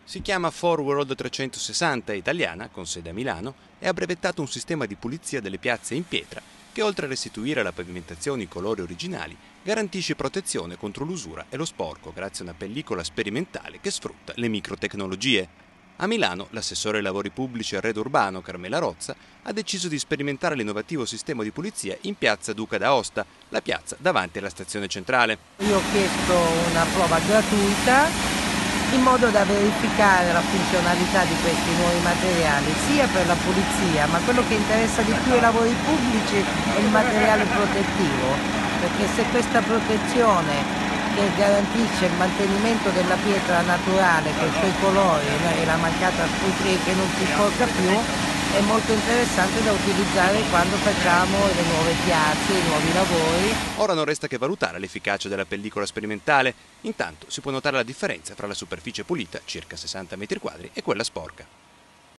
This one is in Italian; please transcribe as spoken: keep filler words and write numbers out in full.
Si chiama Forworld trecentosessanta italiana, con sede a Milano, e ha brevettato un sistema di pulizia delle piazze in pietra che, oltre a restituire alla pavimentazione i colori originali, garantisce protezione contro l'usura e lo sporco grazie a una pellicola sperimentale che sfrutta le microtecnologie. A Milano, l'assessore ai lavori pubblici e arredo urbano Carmela Rozza ha deciso di sperimentare l'innovativo sistema di pulizia in piazza Duca d'Aosta, la piazza davanti alla stazione centrale. Io ho chiesto una prova gratuita in modo da verificare la funzionalità di questi nuovi materiali, sia per la pulizia, ma quello che interessa di più ai lavori pubblici è il materiale protettivo, perché se questa protezione che garantisce il mantenimento della pietra naturale, con i suoi colori e la mancata che non si sporca più, è molto interessante da utilizzare quando facciamo le nuove piazze, i nuovi lavori. Ora non resta che valutare l'efficacia della pellicola sperimentale. Intanto si può notare la differenza fra la superficie pulita, circa sessanta metri quadri, e quella sporca.